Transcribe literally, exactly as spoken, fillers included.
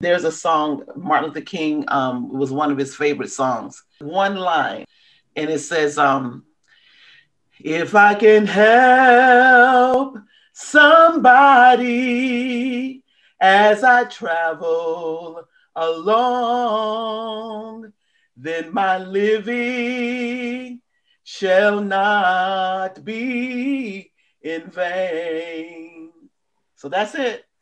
There's a song, Martin Luther King, um, was one of his favorite songs. One line, and it says, um, if I can help somebody as I travel along, then my living shall not be in vain. So that's it.